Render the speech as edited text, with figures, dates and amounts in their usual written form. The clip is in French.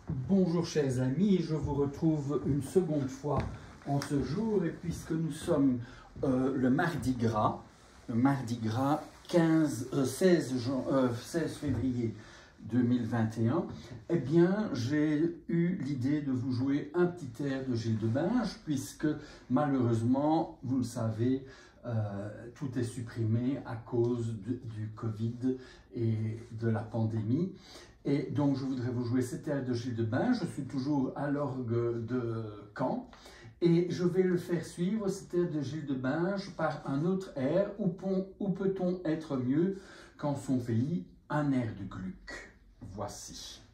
Bonjour chers amis, je vous retrouve une seconde fois en ce jour et puisque nous sommes le Mardi Gras 16 février 2021, eh bien j'ai eu l'idée de vous jouer un petit air de Gilles de Binge puisque malheureusement, vous le savez, tout est supprimé à cause du Covid et de la pandémie. Et donc, je voudrais vous jouer cet air de Gilles de Binge. Je suis toujours à l'orgue de Caen. Et je vais le faire suivre, cet air de Gilles de Binge, par un autre air. Où peut-on être mieux qu'en son pays, un air du Gluck. Voici.